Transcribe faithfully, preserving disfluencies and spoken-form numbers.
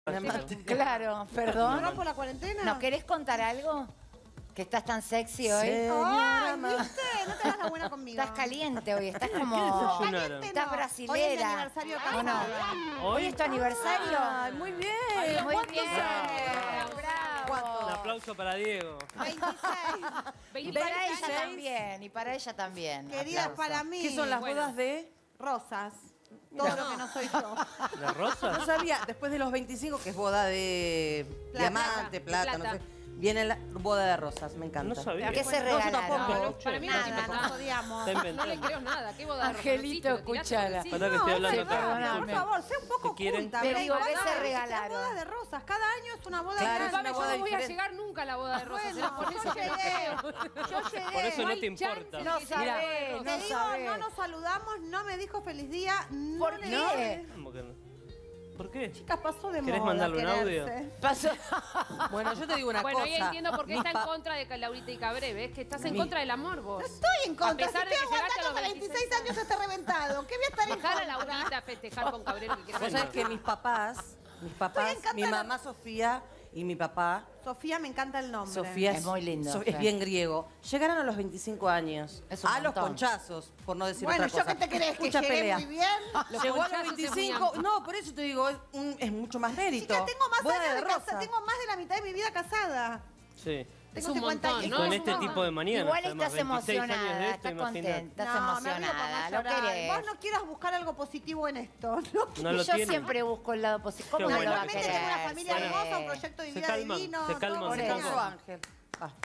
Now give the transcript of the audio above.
Claro, perdón. ¿No rompo la cuarentena? ¿No querés contar algo? ¿Que estás tan sexy hoy? Ay, ¿viste? No te das la buena conmigo. Estás caliente hoy, estás como... Caliente Estás no. brasilera. Hoy es mi aniversario acá. ¿O no? ¿Hoy es tu aniversario? Ay, muy bien. Muy ¿Cuántos bien. años? Bravo. Un aplauso para Diego. veintiséis. Y para ella también, y para ella también. Queridas, Aplauso. para mí. ¿Qué son las Bueno. bodas de...? Rosas. Todo lo que no soy yo. ¿De Rosa? No sabía, después de los veinticinco, que es boda de Plata. diamante, plata, Plata. no sé. Viene la boda de rosas, me encanta. No sabía. ¿Qué se Bueno, regalaron? yo tampoco. No, No, para mí no, Nada, chicos, no. Nos odiamos. Está no le inventando. creo nada. ¿Qué boda de Angelito, Rosacito? Lo tiraste escuchala. por encima. Pará que estoy No, hablando es verdad, acá. por favor, sé un poco Si quieren- oculta. Te Pero digo, igual ¿qué no, se es regalaron? La boda de rosas. Cada año es una boda Claro, grande. es una Disculpame, yo boda no voy a diferente. llegar nunca a la boda de Rosas. Bueno, ¿será por yo eso que no llegué. creo? Yo llegué. Por eso no hay te importa. chance No que sea sabés, boda de no Te Rosas. digo, sabés. no nos saludamos, no me dijo feliz día. No ¿Por le qué? dije. ¿Cómo que no? ¿Por qué? Chicas, pasó de ¿Querés moda mandarle un audio? quererse. Pasó. Bueno, yo te digo una Bueno, cosa. ahí entiendo por qué Mi está en pa- contra de Laurita y Cabré, ¿ves? Que estás en Mi- contra del amor vos. No estoy en contra. A pesar Si de estoy que llegaste a aguantando los hasta veintiséis años este reventado. ¿Qué voy a estar en Dejar a contra? Laurita festejar con Cabré lo que quieras. Vos sabés que mis papás, mis papás, encantada. mi mamá Sofía y mi papá, Sofía, me encanta el nombre. Sofía Es muy lindo, So- sí. es bien griego. Llegaron a los veinticinco años. Es un a los montón. conchazos, por no decir Bueno, otra ¿yo cosa. qué te crees? ¿Que Mucha llegué pelea. muy bien? Los Llegó a los conchazos es muy veinticinco. amplio. No, por eso te digo, es, un- es mucho más mérito. Chica, tengo más Boda años de rosa. casa, tengo más de la mitad de mi vida casada. Sí. Es Tengo un montón, Y ¿no? con es este un tipo de mañana. Igual estás emocionada, años de esto, estás imagínate. contenta, estás No, me río por no emocionada. Lo llorar. querés. Vos no quieras buscar algo positivo en esto. No, No lo Yo tiene. siempre busco el lado positivo. ¿Cómo Qué no bueno lo va a que Realmente querer? tengo una familia Sí. hermosa, un proyecto de Se vida calman, divino. se calman todo un genial. poco. Ángel. Basta.